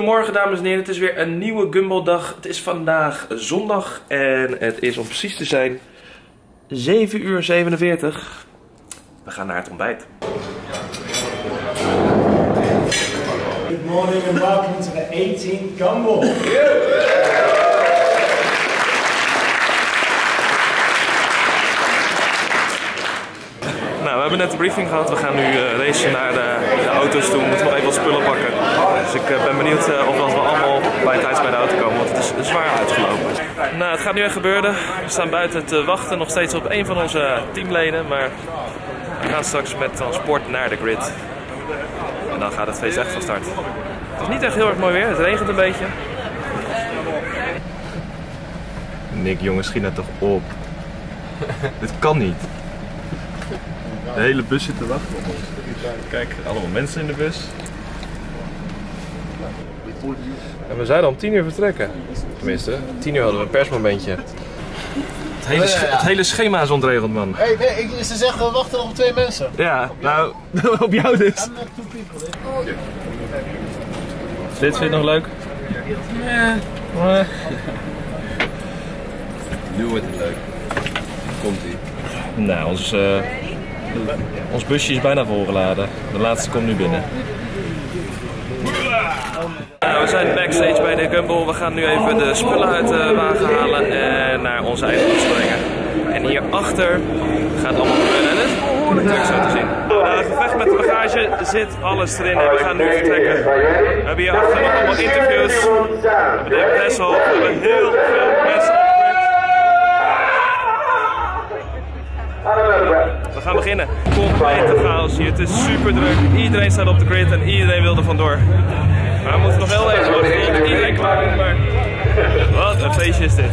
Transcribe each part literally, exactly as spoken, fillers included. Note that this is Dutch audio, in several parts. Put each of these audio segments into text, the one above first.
Goedemorgen dames en heren, het is weer een nieuwe Gumball-dag. Het is vandaag zondag en het is om precies te zijn zeven uur zevenenveertig. We gaan naar het ontbijt. Good morning and welcome to the eighteenth Gumball. Nou, we hebben net de briefing gehad. We gaan nu uh, racen naar de, de auto's toe. We moeten nog even wat spullen pakken. Dus ik uh, ben benieuwd uh, of we allemaal bij tijds bij de auto komen, want het is zwaar uitgelopen. Nou, het gaat nu echt gebeuren. We staan buiten te wachten nog steeds op een van onze teamleden. Maar we gaan straks met transport naar de grid. En dan gaat het feest echt van start. Het is niet echt heel erg mooi weer. Het regent een beetje. Nick, jongens, schiet nou toch op. Dit kan niet. De hele bus zit te wachten op ons. Kijk, allemaal mensen in de bus. En we zouden om tien uur vertrekken. Tenminste, tien uur hadden we een persmomentje. Het hele, sch het hele schema is ontregeld, man. Hey, nee, ik, ze zeggen we wachten nog op twee mensen. Ja, nou, op jou dus. Dit vind je het nog leuk? Ja. Nu wordt het leuk. Komt ie. Nou, ons, uh, ons busje is bijna volgeladen. De laatste komt nu binnen. Nou, we zijn backstage bij de Gumball. We gaan nu even de spullen uit de wagen halen en naar onze eigen bus brengen. En hierachter gaat allemaal gebeuren. En dat is behoorlijk druk zo te zien. Nou, het gevecht met de bagage zit alles erin en we gaan nu vertrekken. We hebben hierachter nog allemaal interviews. We hebben de Tessel. We hebben heel veel mensen. We gaan beginnen. Complete chaos hier. Het is super druk. Iedereen staat op de grid en iedereen wil er vandoor. Maar we moeten nog wel even wachten tot iedereen klaar is. Maar wat een feestje is dit.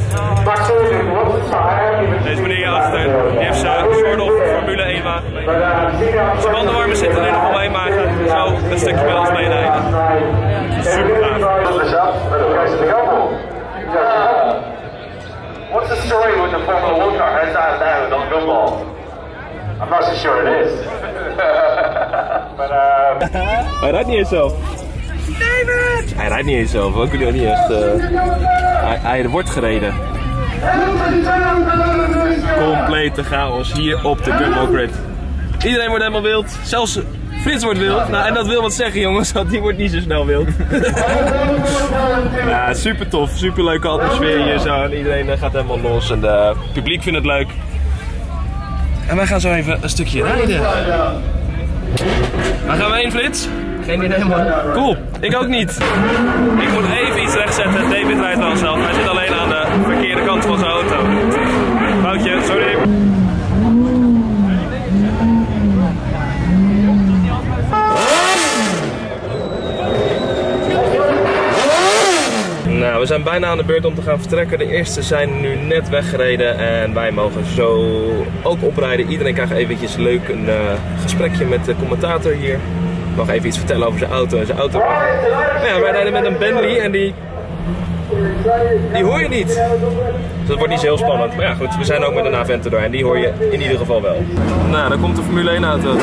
Deze meneer hierachter, die heeft zijn soort of Formule één wagen mee. Zijn bandenwarmers zitten er nog omheen, maar zo een stukje bij ons meerijden. Super gaaf. What's the story with the Formula one car? How's that now on Gumball? I'm not so sure it is. But, uh... Hij rijdt niet eens zelf. David! Hij rijdt niet eens zelf, ook jullie niet echt. Uh... Hij, hij wordt gereden. Complete chaos hier op de Gumball grid. Iedereen wordt helemaal wild. Zelfs Frits wordt wild. Nou, en dat wil wat zeggen, jongens, want die wordt niet zo snel wild. Ja, super tof, super leuke atmosfeer hier zo. En iedereen gaat helemaal los en het publiek vindt het leuk. En wij gaan zo even een stukje rijden. Waar gaan we heen, Frits? Geen idee, man. Cool, ik ook niet. Ik moet even iets rechtzetten. David rijdt wel zelf. Hij zit alleen aan de verkeerde kant van zijn auto. Foutje, sorry. Nou, we zijn bijna aan de beurt om te gaan vertrekken. De eerste zijn nu net weggereden en wij mogen zo ook oprijden. Iedereen krijgt eventjes leuk een uh, gesprekje met de commentator hier. Ik mag even iets vertellen over zijn auto en zijn auto. Nou ja, wij rijden met een Bentley en die, die hoor je niet. Dus dat wordt niet zo heel spannend. Maar ja goed, we zijn ook met een Aventador en die hoor je in ieder geval wel. Nou, dan komt de Formule één auto.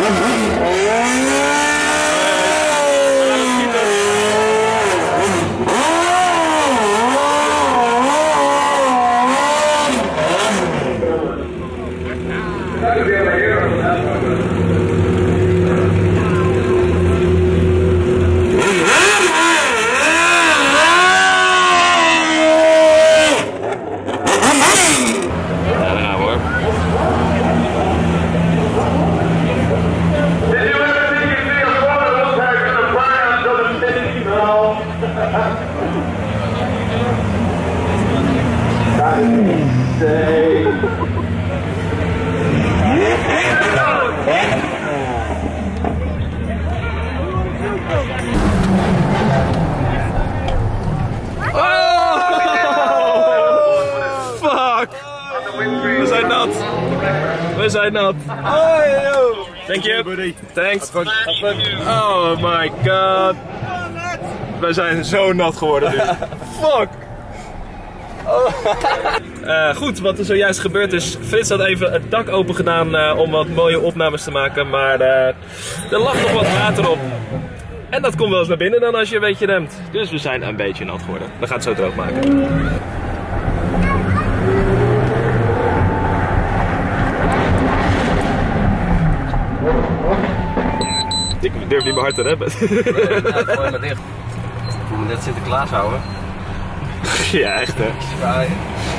We zijn nat. We zijn nat. Oh, yo. Thank you. Buddy. Thanks. Oh my god. We zijn zo nat geworden nu. Fuck. Uh, goed, wat er zojuist gebeurd is, Frits had even het dak open gedaan uh, om wat mooie opnames te maken, maar uh, er lag nog wat water op. En dat komt wel eens naar binnen dan als je een beetje remt. Dus we zijn een beetje nat geworden. We gaan het zo droog maken. Ik durf niet meer hard te remmen. Ja, gooi maar dicht. Ik moet net Sinterklaas houden. Ja, echt hè. Zwaaien.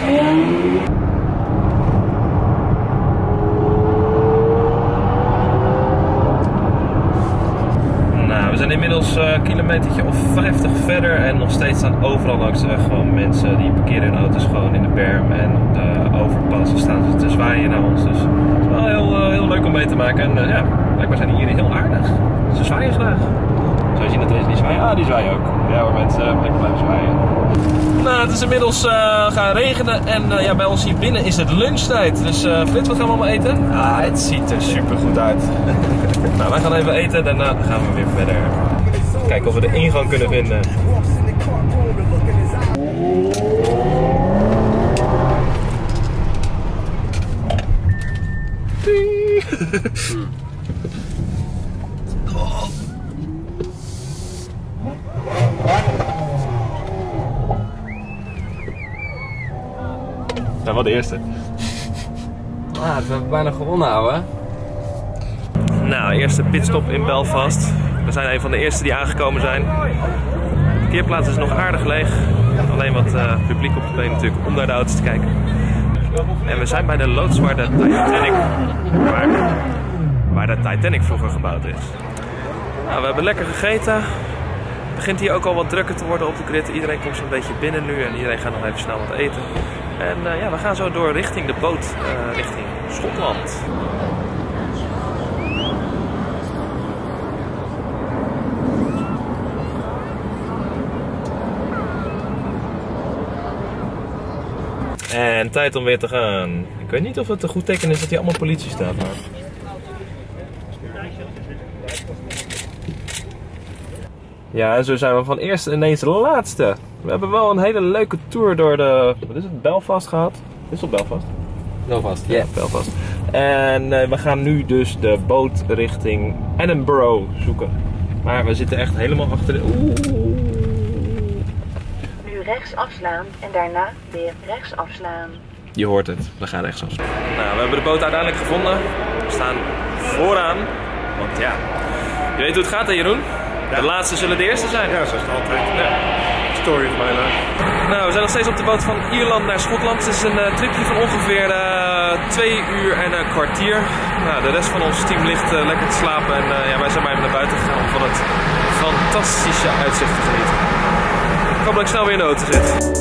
Nou, we zijn inmiddels een uh, kilometertje of vijftig verder en nog steeds staan overal langs de weg gewoon mensen die parkeren hun auto's gewoon in de berm en op de overpassen staan ze te zwaaien naar ons. Dus het is wel heel, uh, heel leuk om mee te maken en uh, ja, blijkbaar zijn die hier heel aardig. Ze zwaaien graag. Zo zie je dat deze niet zwaaien? Ah, die zwaaien ook. Ja hoor mensen, lekker blijven zwaaien. Nou, het is inmiddels uh, gaan regenen en uh, ja, bij ons hier binnen is het lunchtijd. Dus uh, Frits, wat gaan we allemaal eten? Ah, het ziet er super goed uit. Nou, wij gaan even eten en daarna gaan we weer verder. Kijken of we de ingang kunnen vinden. Nou, wat de eerste. Ah, we hebben bijna gewonnen, ouwe. Nou, eerste pitstop in Belfast. We zijn een van de eerste die aangekomen zijn. De parkeerplaats is nog aardig leeg. Alleen wat uh, publiek op de been natuurlijk om naar de auto's te kijken. En we zijn bij de loods waar de Titanic, waar, waar de Titanic vroeger gebouwd is. Nou, we hebben lekker gegeten. Het begint hier ook al wat drukker te worden op de grid. Iedereen komt zo'n beetje binnen nu en iedereen gaat nog even snel wat eten. En uh, ja, we gaan zo door richting de boot, uh, richting Schotland. En tijd om weer te gaan. Ik weet niet of het een goed teken is dat hier allemaal politie staat, maar... Ja, en zo zijn we van eerste ineens laatste. We hebben wel een hele leuke tour door de... Wat is het? Belfast gehad? Is het Belfast? Belfast, ja. Ja, Belfast. En uh, we gaan nu dus de boot richting Edinburgh zoeken. Maar we zitten echt helemaal achter de... Oeh. Nu rechts afslaan en daarna weer rechts afslaan. Je hoort het, we gaan rechtsaf. Nou, we hebben de boot uiteindelijk gevonden. We staan vooraan. Want ja, je weet hoe het gaat hè Jeroen? Ja. De laatste zullen de eerste zijn. Ja, zo is het altijd. Ja. Story of my life. Nou, we zijn nog steeds op de boot van Ierland naar Schotland. Het is een uh, tripje van ongeveer uh, twee uur en een kwartier. Nou, de rest van ons team ligt uh, lekker te slapen. En uh, ja, wij zijn maar even naar buiten gegaan om van het fantastische uitzicht te genieten. Ik hoop dat ik snel weer in de auto zit.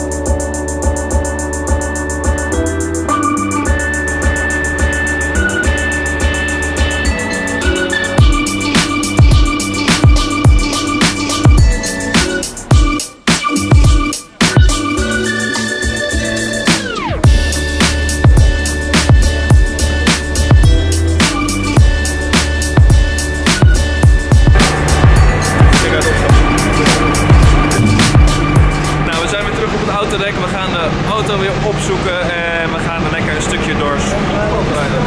We gaan de auto weer opzoeken en we gaan lekker een stukje door Schotland rijden.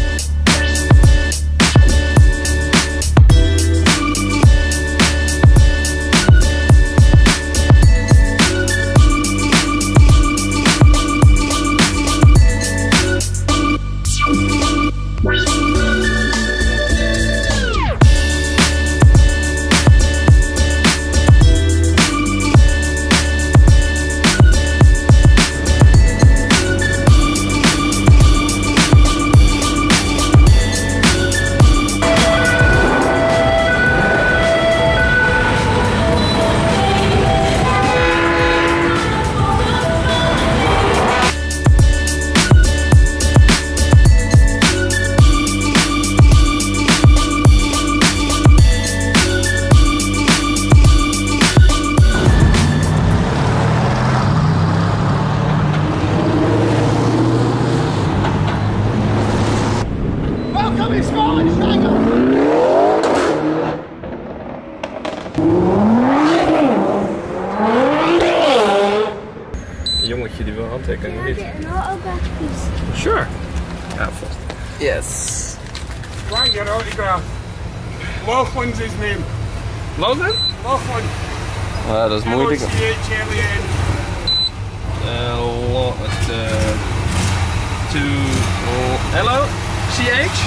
Een jongetje die wil handtekeningen, niet? Sure. Ja, vast. Yes. Try and get autograph. Love one's his name. Logan? Ja, dat is moeilijk. Uh, lo, uh, to, uh, hello? C H?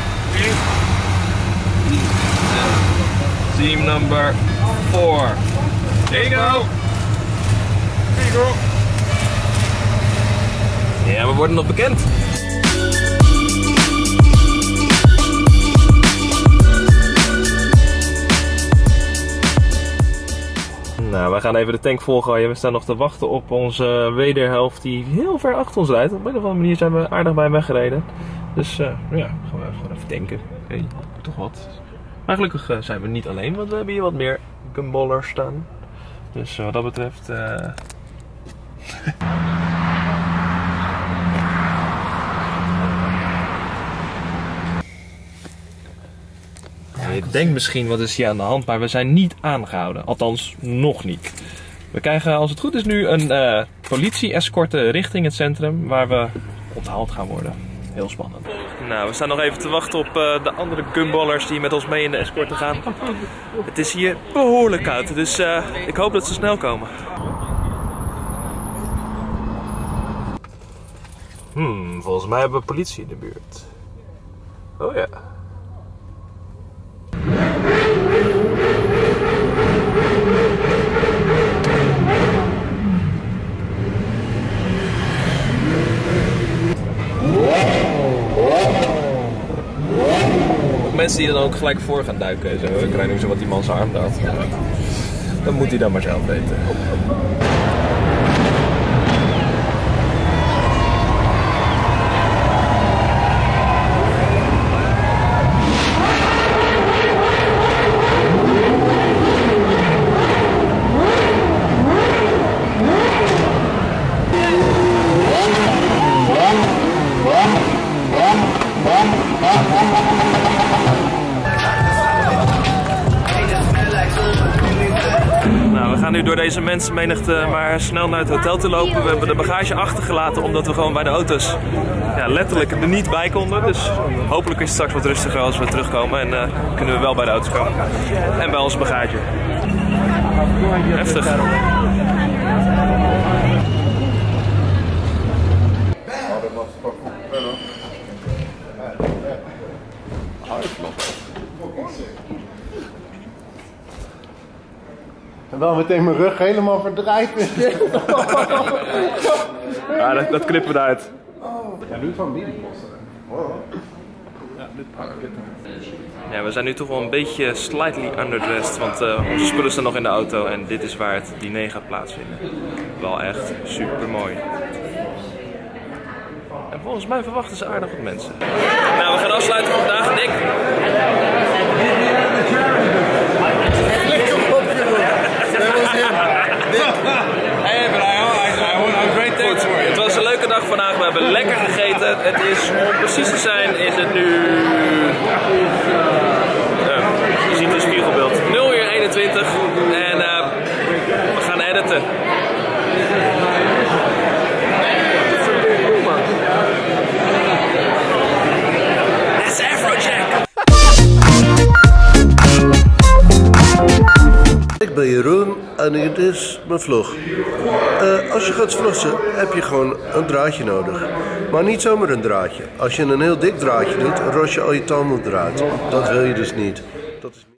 Uh, team number four. There you go. There you go. Ja, we worden nog bekend. Nou, wij gaan even de tank volgooien. We staan nog te wachten op onze wederhelft die heel ver achter ons rijdt. Op een of andere manier zijn we aardig bij hem weggereden. Dus uh, ja, gaan we gewoon even tanken. Hey, toch wat. Maar gelukkig uh, zijn we niet alleen, want we hebben hier wat meer gumballers staan. Dus uh, wat dat betreft... Uh... Je denkt misschien, wat is hier aan de hand, maar we zijn niet aangehouden. Althans, nog niet. We krijgen, als het goed is, nu een uh, politie-escorte richting het centrum waar we onthaald gaan worden. Heel spannend. Nou, we staan nog even te wachten op uh, de andere gumballers die met ons mee in de escorte gaan. Het is hier behoorlijk koud, dus uh, ik hoop dat ze snel komen. Hmm, volgens mij hebben we politie in de buurt. Oh ja. Mensen die dan ook gelijk voor gaan duiken en zo. Ik krijg niet zo wat die man zijn arm daar. Dan moet hij dan maar zelf weten. Nou, we gaan nu door deze mensenmenigte maar snel naar het hotel te lopen. We hebben de bagage achtergelaten omdat we gewoon bij de auto's ja, letterlijk er niet bij konden. Dus hopelijk is het straks wat rustiger als we terugkomen en uh, kunnen we wel bij de auto's komen. En bij onze bagage. Heftig. En wel meteen mijn rug helemaal verdraaid. Ja, dat, dat knippen we eruit. Ja, nu van Biedenposten. Wow. Ja, dit Ja, we zijn nu toch wel een beetje slightly underdressed, want uh, onze spullen staan nog in de auto en dit is waar het diner gaat plaatsvinden. Wel echt super mooi. En volgens mij verwachten ze aardig wat mensen. Nou, we gaan afsluiten voor vandaag, Nick. Goed, het was een leuke dag vandaag, we hebben lekker gegeten. Het is, om precies te zijn, is het nu... Uh, je ziet een spiegelbeeld. nul uur eenentwintig en uh, we gaan editen. That's Afrojack! Ik ben Jeroen en dit is mijn vlog. Uh, als je gaat vlossen heb je gewoon een draadje nodig. Maar niet zomaar een draadje. Als je een heel dik draadje doet, ros je al je tanden eruit. Dat wil je dus niet. Dat is